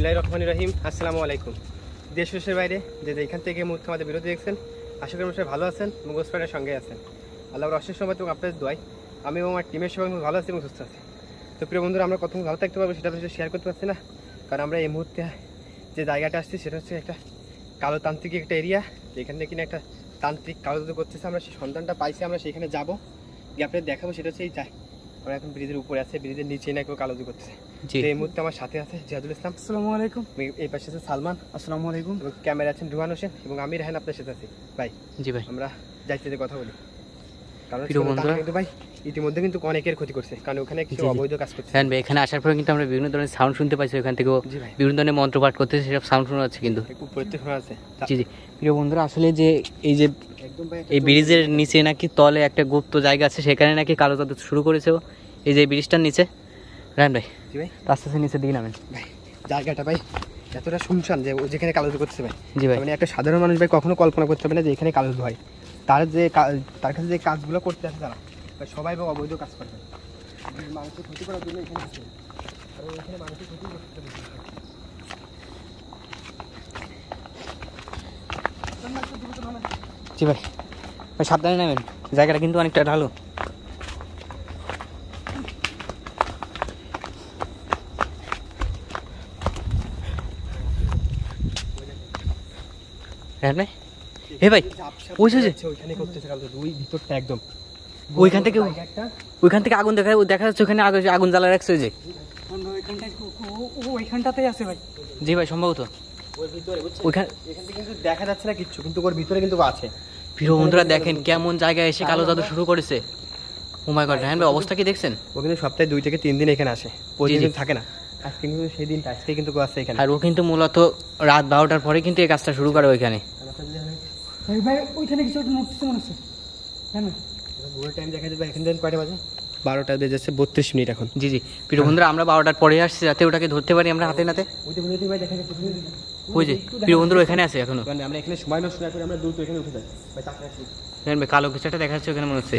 বিসমিল্লাহির রহমানির রহিম। আসসালামু আলাইকুম। দেশ দেশের বাইরে যে এখান থেকে মুহূর্তে আমাদের বিরতি দেখছেন, আশা করি সবাই ভালো আছেন, মুগোসপাড়ার সঙ্গে আছেন। আল্লাহর অশেষ সম্পদ এবং আপনাদের দোয়ায় আমি এবং আমার টিমের সবাই ভালো আছি এবং সুস্থ আছি। তো প্রিয় বন্ধুরা, আমরা কত ভালো থাকতে পারবো সেটা তো শেয়ার করতে পারছি না, কারণ আমরা এই মুহূর্তে যে জায়গাটা আসছি সেটা হচ্ছে একটা কালো তান্ত্রিক একটা এরিয়া। এখানে কিনা একটা তান্ত্রিক কালো জাদু করতেছে। আমরা সেই সন্ধানটা পাইছি, আমরা সেখানে যাবো, গিয়ে আপনাদের দেখাবো। সেটা হচ্ছে এই আমরা এখন ব্রিজের উপরে আছে, ব্রিজের নিচে না কেউ কালো জাদু করতেছে। এই মুহূর্তে আমার সাথে আছে জিয়াদুল ইসলাম, আসসালামু আলাইকুম। এই পাশে আছে সালমান, আসসালামু আলাইকুম। এবং ক্যামেরা আছেন রুহান হোসেন, এবং আমি রাহান আপনার সাথে আছি। ভাই জি ভাই, আমরা যাইতে কথা বলি, কারণ কিন্তু ভাই ইতিমধ্যে কিন্তু অনেকের ক্ষতি করছে, কারণ ওখানে কিছু অবৈধ কাজ করছে। হ্যাঁ ভাই, এখানে আসার পরে কিন্তু আমরা বিভিন্ন ধরনের সাউন্ড শুনতে পাইছি, ওখান থেকে বিভিন্ন ধরনের মন্ত্র পাঠ করতেছে, সেসব সাউন্ড শোনা যাচ্ছে কিন্তু উপরে শোনা আছে। জি জি প্রিয় বন্ধুরা, আসলে যে এই ব্রিজের নিচে নাকি তলে একটা গুপ্ত জায়গা আছে, সেখানে নাকি কালো জাদু শুরু করেছে। এই যে ব্রিজটার নিচে রান ভাই, জি ভাই আস্তে আস্তে নিচে দিকে নামেন ভাই। জায়গাটা ভাই এতটা শুনশান যে যেখানে কালো জাদু করছে ভাই। জি ভাই, মানে একটা সাধারণ মানুষ ভাই কখনো কল্পনা করতে পারে না যে এখানে কালো জাদু হয়। তার কাছে যে কাজগুলো করতে আসে তারা সবাই বা অবৈধ কাজ করবে, মানুষের ক্ষতি করার জন্য এখানে আসে, আর এখানে মানুষের ক্ষতি করতে হবে। জি ভাই, সাবধানে নামেন, জায়গাটা কিন্তু অনেকটা ঢালু। হে ভাই, ওইখানে করতেছে কালো জাদু, ওই ভিতরটা একদম ওইখান থেকে আগুন দেখা যাচ্ছে, ওখানে আগুন জ্বালা রাখছে যে ওইখানটাতেই আছে ভাই। জি ভাই, সম্ভবত ওইখান থেকে কিন্তু দেখা যাচ্ছে না কিচ্ছু, কিন্তু ওর ভিতরে কিন্তু আছে। প্রিয় বন্ধুরা দেখেন কেমন জায়গায় এসে কালো জাদু শুরু করেছে। ও মাই গড, রায়হান ভাই অবস্থা কি দেখছেন? ও কিন্তু সপ্তাহে 2 থেকে 3 দিন এখানে আসে, প্রতিদিন থাকে না। আজকে কিন্তু সেই দিনটা, আজকে কিন্তু আছে এখানে। আর ও কিন্তু মূলত রাত 12টার পরে কিন্তু এই কাজটা শুরু করে ওইখানে। ভাই ওইখানে কিছু নড়তেছে মনে হচ্ছে। হ্যাঁ পুরো টাইম দেখা যাবে। এখন দিন কয়টা বাজে? 12টা বেজে যাচ্ছে 32 মিনিট এখন। জি জি প্রিয় বন্ধুরা, আমরা 12টার পরে আসছি যাতে ওটাকে ধরতে পারি আমরা হাতে নাতে। ভাই দেখা যাচ্ছে ওই যে প্রিয় বন্ধুরা এখানে আছে এখনো। আমরা এখানে সময় নষ্ট না করে আমরা দ্রুত এখানে উঠে যাই ভাই। তাড়াতাড়ি আসি। দেখেন ভাই, কালো কিছু একটা দেখা যাচ্ছে ওখানে মনে হচ্ছে।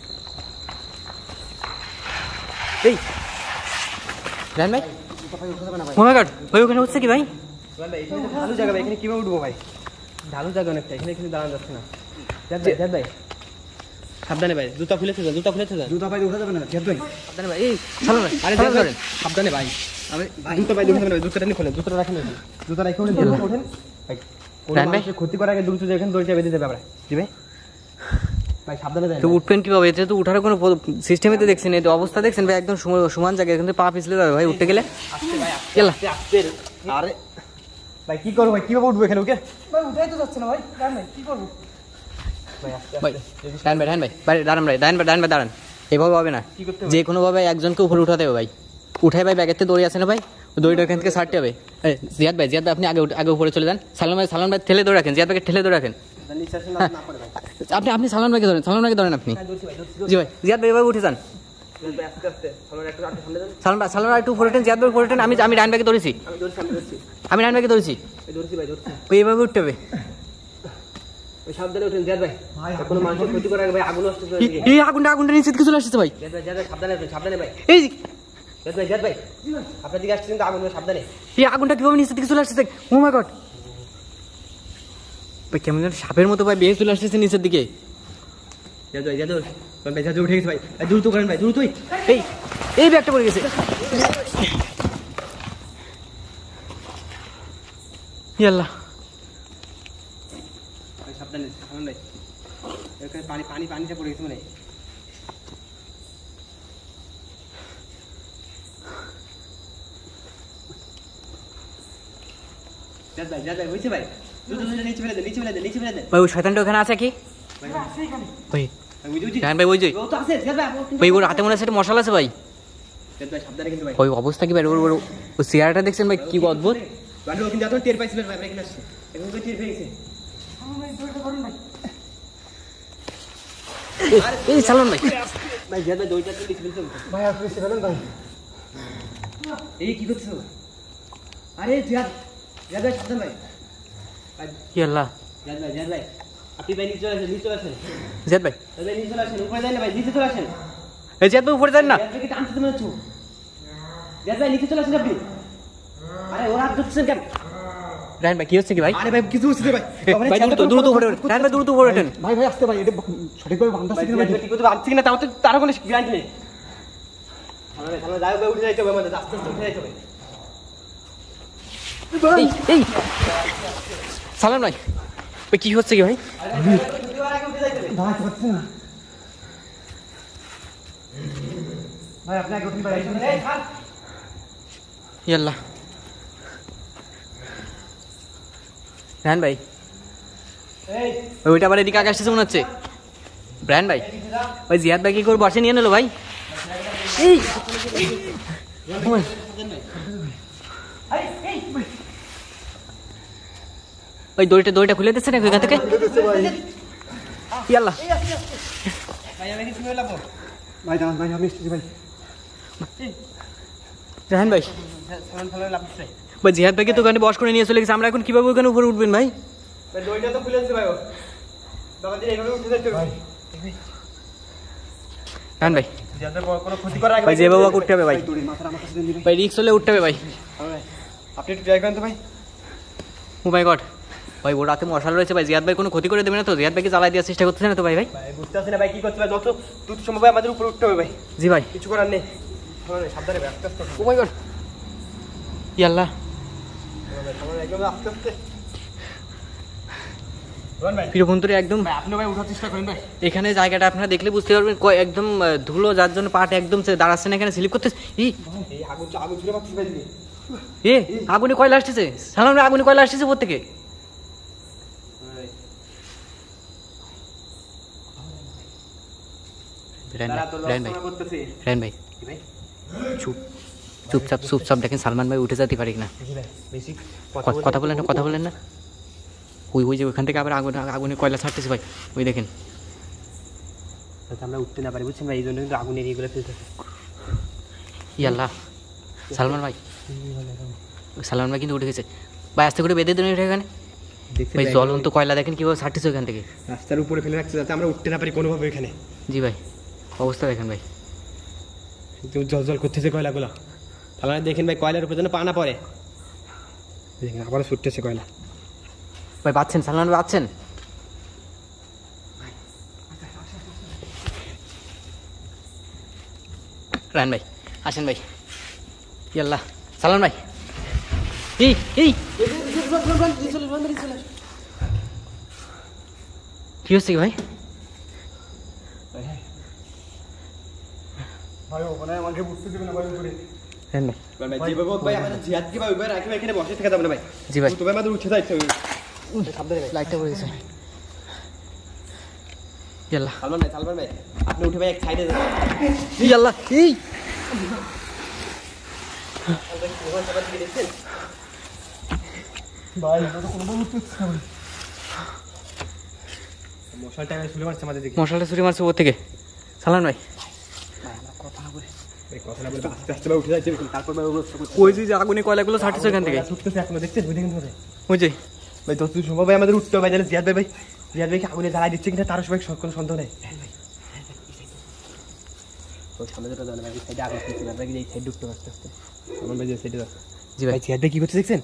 এই রান ভাই, ও মাই গড ভাই, ওখানে হচ্ছে কি ভাই? এখানে ঢালু জায়গা ভাই, এখানে কিভাবে উঠবো ভাই? ঢালু জায়গা অনেকটা, এখানে কিন্তু দাঁড়ানো যাচ্ছে না। জাদ ভাই সাবধানে ভাই, জুতা খুলেছে যা, জুতা ভাই উঠা যাবে না। জাদ ভাই সাবধানে ভাই। এই চলো না, আরে জাদ ভাই সাবধানে ভাই। আমি জুতা ভাই উঠা যাবে না, জুতাটা নিয়ে খুলেন, জুতাটা রাখেন, জুতা রাখে ওঠেন ভাই। রান ভাই ক্ষতি করার আগে দ্রুত এখানে দড়িটা বেঁধে দেবে আমরা। জি ভাই ভাই সাবধানে ভাই। তো উঠবেন কিভাবে? এতে তো উঠার কোনো সিস্টেমই তো দেখছেন, এই তো অবস্থা দেখছেন ভাই, একদম সমান জায়গায় কিন্তু পা পিছলে যাবে ভাই উঠতে গেলে। আসতে ভাই আসতে। আরে ভাই কি করবো ভাই, কিভাবে উঠবো এখানে? ওকে ভাই উঠাই তো যাচ্ছে না ভাই। রান ভাই কি করবো ভাই? ভাই ডান ভাই দাঁড়ান ভাই, ডান ভাই দাঁড়ান। এভাবে হবে না, যে কোনো ভাবে একজনকে উপরে উঠাতে হবে ভাই। উঠাই ভাই, ব্যাগের থেকে দড়ি আছে না ভাই, ওই দড়িটা এখান থেকে ছাড়তে হবে। জিয়াদ ভাই আপনি আগে উপরে চলে যান। সালমান ভাই ঠেলে ধরে রাখেন, জিয়াদ ভাইকে ঠেলে ধরে রাখেন। আপনি সালমান ভাইকে ধরেন আপনি। জি ভাই, জিয়াদ ভাই এভাবে উঠে যান। সালমান একটু উপরে ওঠেন, জিয়াদ ভাই উপরে ওঠেন। আমি ডান ভাইকে ধরেছি, এইভাবে উঠতে হবে। সাবধানে উঠেন জিয়াদ ভাই, কোনো মানুষের ক্ষতি করার আগে ভাই আগুন আসছে। এই আগুনটা নিচে থেকে চলে আসছে ভাই। জিয়াদ ভাই সাবধানে ভাই। এই জিয়াদ ভাই আপনার দিকে আসছে কিন্তু আগুন, সাবধানে। এই আগুনটা কিভাবে নিচে থেকে চলে আসছে? ও মাই গড ভাই, কেমন যেন সাপের মতো ভাই বেয়ে চলে আসছে নিচের দিকে। জিয়াদ ভাই উঠে গেছে ভাই, দ্রুত করেন ভাই, দ্রুত। এই ব্যাগটা পড়ে গেছে। ইয়াল্লাহ সাবধানে ভাই, এখানে পানিটা পড়ে গেছে মানে। জাদ ভাই হইছে ভাই, নিচে ফেলে দে। ভাই ওই শয়তানটা ওখানে আছে কি ভাই? ভাই ওই যে ভাই ওর হাতে মনে আছে মশলা আছে ভাই। সাবধানে কিন্তু ভাই। ওই অবস্থা কি ভাই? ওই চেয়ারটা দেখছেন ভাই কি অদ্ভুত। কিন্তু এত টের পাইছিলেন ভাই, আমরা এখানে আসছি, এখন তো টের পেয়ে গেছে। এই সালমান ভাই জিয়াদ ভাই দড়িটা নিচে ফেলতে ভাই, আপনি নিচে ফেলেন ভাই। এই কি করছো? আরে জিয়াদ ভাই সাবধান ভাই। কি আল্লাহ, জিয়াদ ভাই আপনি ভাই নিচে চলে আসেন। জিয়াদ ভাই নিচে চলে আসেন, উপরে যান না ভাই, নিচে চলে আসেন। এই জিয়াদ ভাই উপরে যান না, জিয়াদ ভাই টানতে মনে হচ্ছে। জিয়াদ ভাই নিচে চলে আসেন আপনি। আরে ওরা হাত ধরছেন কেন? রায়হান ভাই কি হচ্ছে কি ভাই? আরে ভাই কিছু হচ্ছে ভাই। ভাই দ্রুত উপরে ওঠেন। রায়হান ভাই দ্রুত উপরে ওঠেন। ভাই ভাই আসতে ভাই, এটা সঠিকভাবে বাঁধতেছে কিনা ভাই? ঠিক করে বাঁধছি কিনা তাও তো তার কোনো গ্যারান্টি নেই। সামনে যাই ভাই, উঠে যাইতে হবে আমাদের, আস্তে আস্তে উঠে যাইতে হবে। এই সালাম ভাই, ভাই কি হচ্ছে কি ভাই? দাঁড়াতে পারছি না ভাই, আপনি আগে উঠুন ভাই। ইয়াল্লাহ রায়হান ভাই, ওইটা আবার এদিকে আগে আসতেছে মনে হচ্ছে। রায়হান ভাই, ওই জিয়াদ ভাই কি করে বসে নিয়ে নিলো ভাই? এই ওই দড়িটা খুলে দিচ্ছে না ওইখান থেকে? ইয়াল্লাহ ভাই আমি কিছু হইলাম ভাই দাঁড়ান ভাই, আমি এসেছি ভাই। রায়হান ভাই, সামনে ফেলে লাগছে ভাই জিয়াদ ভাইকে তো ওখানে বস করে নিয়ে চলে গেছে, আমরা এখন কিভাবে ওখানে উপরে উঠবেন ভাই? ভাই। দইটা তো খুলেছে ভাই, ও বাবা দিন এইভাবে উঠে যাইতে হবে। রায়হান ভাই, যাতে কোনো ক্ষতি করার আগে ভাই যে বাবা উঠতে হবে ভাই, দড়ি মাথার আমার কাছে দিন। ভাই রিক্স হলে উঠতে হবে ভাই। আপনি একটু ট্রাই করেন তো ভাই। ও মাই গড ভাই, ও রাতে মশাল রয়েছে ভাই, জিয়াদ ভাই কোনো ক্ষতি করে দেবে না তো? জিয়াদ ভাইকে জ্বালাই দেওয়ার চেষ্টা করতেছে না তো ভাই? ভাই ভাই বুঝতে পারছি না ভাই কি করতে হবে, যত দ্রুত সম্ভব ভাই আমাদের উপরে উঠতে হবে ভাই, জি ভাই। কিছু করার নেই। সাবধানে ভাই, আস্তে আস্তে ও মাই গড ইয়াল্লাহ একদম আস্তে আস্তে। ভাই পিরোভন্তরে একদম ভাই আপনি ভাই উঠার চেষ্টা করেন ভাই। এখানে জায়গাটা আপনারা দেখলে বুঝতে পারবেন, একদম ধুলো, যার জন্য পাট একদম দাঁড়াচ্ছে না, এখানে স্লিপ করতেছে। এই আগুন ঝুলে পাচ্ছি ভাই দিদি। এ আগুনে কয়লা আসতেছে, সালাম রে, আগুনে কয়লা আসতেছে উপর থেকে। রায়হান ভাই চুপচাপ দেখেন সালমান ভাই উঠে যেতে পারি না। কথা বলেন না। ওই যে ওইখান থেকে আবার আগুনে কয়লা ছাড়তেছে ভাই, ওই দেখেন। আমরা উঠতে না পারি বুঝছেন ভাই, এই জন্য কিন্তু আগুনের ইয়েগুলো ফেলতেছে। ইয়াল্লাহ সালমান ভাই কিন্তু উঠে গেছে ভাই, আস্তে করে বেঁধে দিন এখানে ভাই। জ্বলন্ত কয়লা দেখেন কিভাবে ছাড়তেছে ওইখান থেকে, রাস্তার উপরে ফেলে রাখছে যাতে আমরা উঠতে না পারি কোনোভাবে এখানে। জি ভাই অবস্থা দেখেন ভাই, জল করতেছে কয়লাগুলো। তাহলে দেখেন ভাই কয়লার উপরে যেন পা না পড়ে। দেখেন আবারও ছুটতেছে কয়লা। ভাই পাচ্ছেন সালমান ভাই, পাচ্ছেন? রায়হান ভাই আসেন ভাই। ইয়াল্লাহ সালমান ভাই, এই কি হচ্ছে কি ভাই? ভাই ওখানে আমাকে বুঝতে দেবে না ভাই উপরে। রায়হান ভাই ভাই আমাদের জিহাদকে ভাই ওইবার রাখি এখানে বসে থেকে যাবে না ভাই। জি ভাই তবে আমাদের উঠে যাইতে হবে। সাবধানে ভাই, লাইটটা পড়ে গেছে। ইয়াল্লাহ সালমান ভাই আপনি উঠে ভাই এক সাইডে যান। ইয়াল্লাহ এই ভাই এটা তো কোনোভাবে উঠতে হচ্ছে না ভাই। মশালটা শুলে মারছে আমাদের দিকে। মশালটা ছুরি মারছে ওর থেকে। সালমান ভাই কথা না বলে আস্তে আস্তে ভাই উঠে যাইতে হবে, তারপর ভাই ওই যে আগুনে কয়লাগুলো ছাড়তেছে ওখান থেকে, ছুটতেছে এখনো, দেখছেন ওই দেখেন ভাই। ওই যে ভাই যত সম্ভব ভাই আমাদের উঠতে হবে ভাই, জানেন জিহাদ ভাইকে আগুনে জ্বালাই দিচ্ছে কিনা তার সবাই কোনো সন্দেহ নেই। সামনে যেটা জানে ভাই, সাইডে আগুন দিচ্ছে না ভাই, এই সাইড ঢুকতে আস্তে আস্তে। সালমান ভাই যে সাইডে যাচ্ছে। জি ভাই জিহাদ ভাই কি করছে দেখছেন?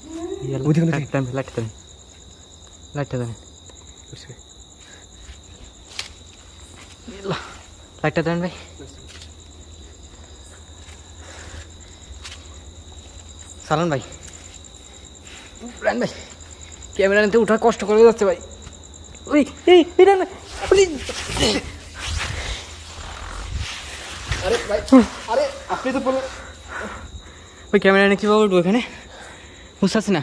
লাইটটা দেন লাইটটা দেন ভাই। সালমান ভাই, রায়হান ভাই ক্যামেরা নিতে উঠার কষ্ট করে যাচ্ছে ভাই। ওই আরে ভাই আরে আপনি তো বললেন ওই ক্যামেরা নিয়ে কীভাবে উঠবো এখানে বুঝতে পারছি না।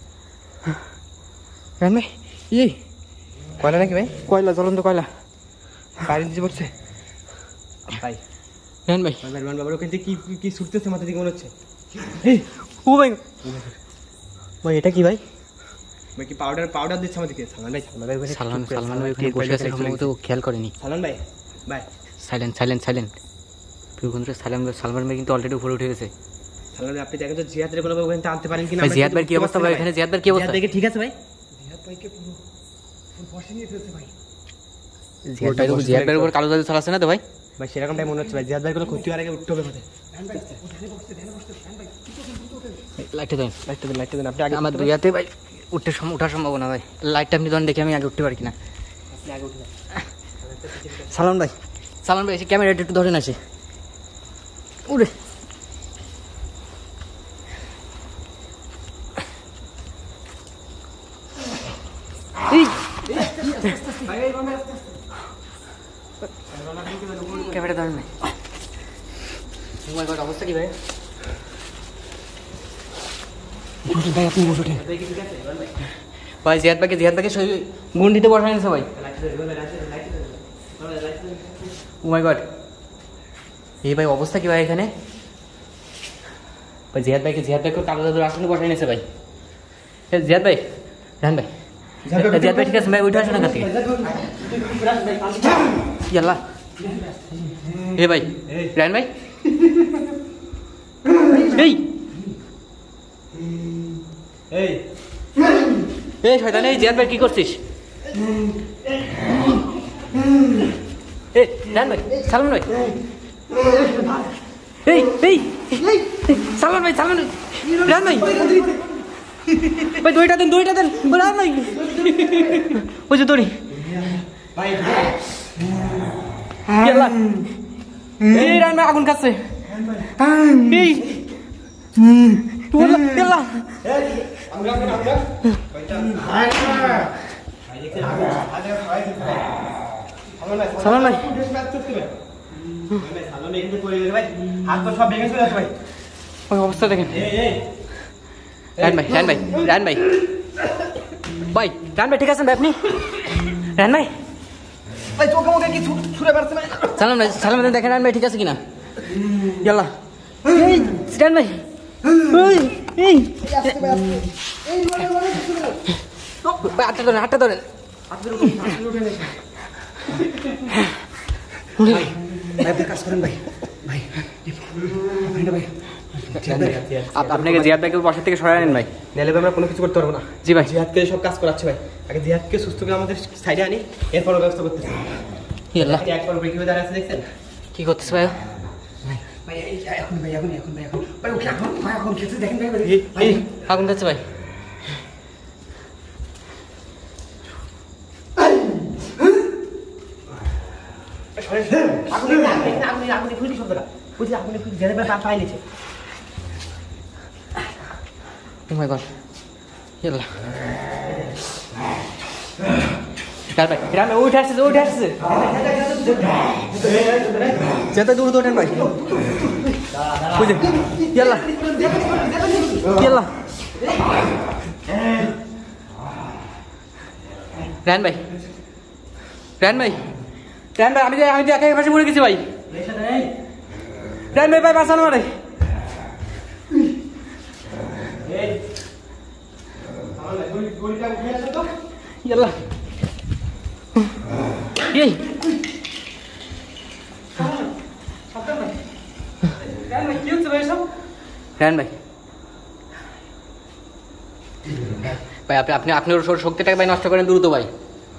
রায়হান ভাই এই কয়লা নাকি ভাই? কয়লা, জ্বলন্ত কয়লা বাইরে দিতে পড়ছে ভাই। রায়হান ভাই রহমান বাবার ওখান থেকে কি ছুটতেছে মাথা থেকে মনে হচ্ছে। ও ভাই ভাই এটা কি ভাই? ভাই কি পাউডার দিচ্ছে আমাদেরকে। সালমান ভাই সালমান ভাই ওখানে বসে আছে, সম্ভবত খেয়াল করেনি। সালমান ভাই সাইলেন্ট সালমান ভাই কিন্তু অলরেডি উপরে উঠে গেছে। সালমান ভাই আপনি দেখেন তো জিহাদের কোনো ওখানে আনতে পারেন কিনা। ভাই জিয়াদ ভাই কি অবস্থা ভাই এখানে? জিয়াদ ভাই কি অবস্থা? দেখে ঠিক আছে ভাই? জিহাদ ভাইকে পুরো বসে নিয়ে ফেলছে ভাই। জিয়াদ ভাইয়ের উপর কালো জাদু চালাচ্ছে না তো ভাই? ভাই সেরকমটাই মনে হচ্ছে ভাই, জিহাদ ভাই কোনো ক্ষতি হওয়ার আগে উঠতে হবে ভাই। লাইটটা দেন, লাইটটা দেন আপনি আগে। আমার দুই হাতে ভাই ওঠার সম্ভাবনা ভাই। লাইটটা আপনি ধরেন দেখি আমি আগে উঠতে পারি কিনা। আপনি আগে উঠে যান। সালমান ভাই এসে ক্যামেরাটা একটু ধরেন আসে। উড়ে ক্যামেরা ধরেন ভাই। অবস্থা কি ভাই? ভাই আপনি বসে ওঠেন। ভাই জিহাদ ভাইকে গুন্ডিতে বসাই নিছে ভাই। ও মাই গড, এই ভাই অবস্থা কি ভাই এখানে? ভাই জিহাদ ভাইকে কালো দাদুর আসনে বসাই নিছে ভাই। জিহাদ ভাই, রান ভাই, জিহাদ ভাই ঠিক আছে ভাই, উঠে আসেন এখান থেকে। ইয়াল্লা এ ভাই, রান ভাই, এই এই শয়তান, এই জিহাদ ভাই কি করছিস? এই রান ভাই, সালমান ভাই, এই সালমান ভাই, রান ভাই, ভাই দড়িটা দেন, রান ভাই, ওই যে দড়ি। ইয়াল্লা, এই রান ভাই আগুন খাচ্ছে, এই ইয়াল্লা, সালমান ভাই, ওই অবস্থা দেখেন। রান ভাই ঠিক আছেন ভাই আপনি? রান ভাই, ভাই চোখে মুখে কি ছুঁড়ে পারছে ভাই? সালমান ভাই দেখেন রান ভাই ঠিক আছে কিনা। ইয়াল্লা, এই রান ভাই, এই হাতটা ধরেন। কাজ করেন ভাই। আপনাকে জিহাদ ভাইকে বসার থেকে সরাই নেন ভাই, নাহলে আমরা কোনো কিছু করতে পারবো না। জি ভাই, জিহাদকে সব কাজ করাচ্ছে ভাই। আগে জিহাদকে সুস্থ করে আমাদের সাইডে আনি, এরপর ব্যবস্থা করতেছি। ইয়াল্লা, একবার উপরে কিভাবে দাঁড়াচ্ছে দেখছেন? কি করতেছে ভাই? ভাই এখন ভাই ওকে এখন খেতে দেখেন ভাই। এই আগুন যাচ্ছে ভাই। আগুনে ফুলকি শব্দটা বুঝলি, আগুনে ফুলকি জেনে পায়ে নিচ্ছে। ও মাই গড, ইয়াল্লা, রান ভাই উঠে আসছে। যেতে দূর ওঠেন ভাই, বুঝলেন? ইয়াল্লা, রান ভাই, আমি একা পাশে পড়ে গেছি ভাই। রান ভাই বাঁচানো মারে। ইয়াল্লা, এই রান ভাই, আপনি ওর শক্তিটাকে ভাই নষ্ট করেন দ্রুত ভাই।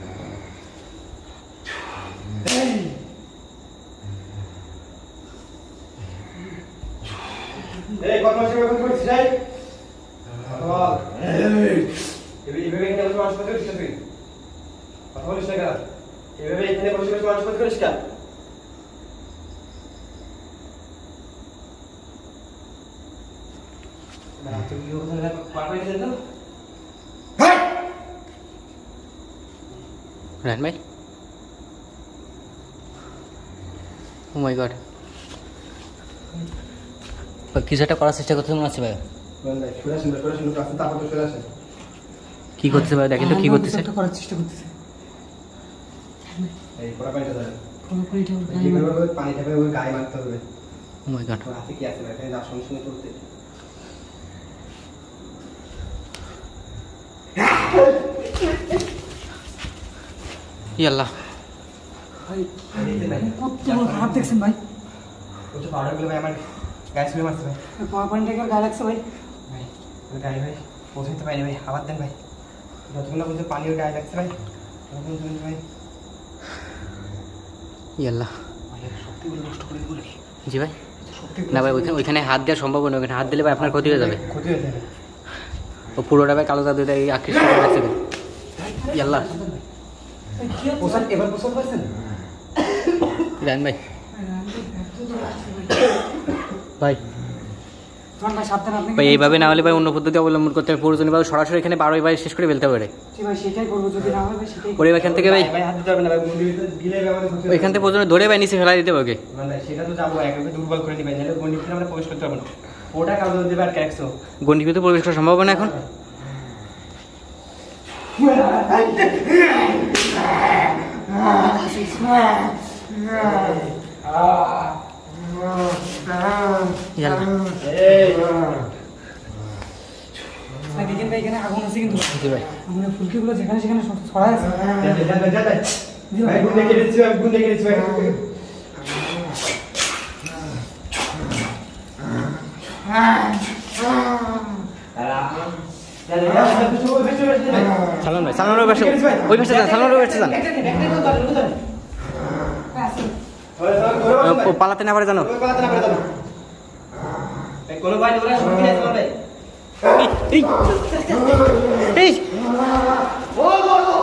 রান ভাই, ও মাই গড, কিছু একটা করার চেষ্টা করতে মনে হচ্ছে ভাই। কি করতেছে ভাই দেখেন তো, কি করতেছে? করার চেষ্টা করতেছে। পানি ঠাপে গায়ে মারতে হবে। ও মাই গড, হাতে কি আছে ভাই? যার সঙ্গে সঙ্গে চলতে ইয়াল্লা, ভাই কত খারাপ দেখছেন ভাই। পাউডারগুলো ভাই আমার গায়ে ছুঁড়ে মারছে ভাই। পাওয়ার পয়েন্টে গায়ে লাগছে ভাই। গায়ে ভাই পৌঁছাতে পারিনি ভাই, আবার দেন ভাই। যতক্ষণ না পর্যন্ত পানির গায়ে লাগছে ভাই ততক্ষণ ভাই। ইয়াল্লা, অনেক শক্তি শক্তিগুলো নষ্ট করে দেবো নাকি? জি ভাই না ভাই ওইখানে হাত দেওয়া সম্ভব না, ওখানে হাত দিলে ভাই আপনার ক্ষতি হয়ে যাবে। ক্ষতি হয়ে যাবে। ও পুরোটা ভাই কালো জাদু দিয়ে আকৃষ্ট করে রাখছে। ইয়াল্লা এবার পছন্দ পাচ্ছেন? রান ভাই ভাই ভাই সাবধান, আপনি ভাই এইভাবে না হলে ভাই অন্য পদ্ধতি অবলম্বন করতে হবে। প্রয়োজনীয়ভাবে সরাসরি এখানে 12 ভাই শেষ করে ফেলতে পারে। ভাই সেটাই করবো, যদি না হয় ভাই সেটাই। ওরে এখান থেকে ভাই ভাই হাত দিতে হবে না ভাই, গন্ডির ভিতরে গিলে ব্যবহার করতে হবে। ওইখান থেকে পর্যন্ত ধরে ভাই নিচে ফেলা দিতে হবে ওকে। ভাই সেটা তো যাবো, একেবারে দুর্বল করে দিবেন, নাহলে গন্ডির ভিতরে আমরা প্রবেশ করতে পারবো না। ওটা কাজ দেবে আর ক্যাক্সো গন্ডির ভিতরে প্রবেশ করা সম্ভব না এখন। ইয়াল্লা ভাই দেখেন ভাই, এখানে আগুন আছে কিন্তু। জি ভাই আগুনের ফুলকিগুলো যেখানে সেখানে ছড়ায় আছে। ভাই গুন দেখে দিচ্ছি, ভাই গুন দেখে দিচ্ছি ভাই। সালমান ভাই পাশে ওই পাশে যান, সালমান ভাই পাশে যান। ও পালাতে না পারে জানো। কোনো ভাই ওরা শক্তি আছে ভাই। এই ও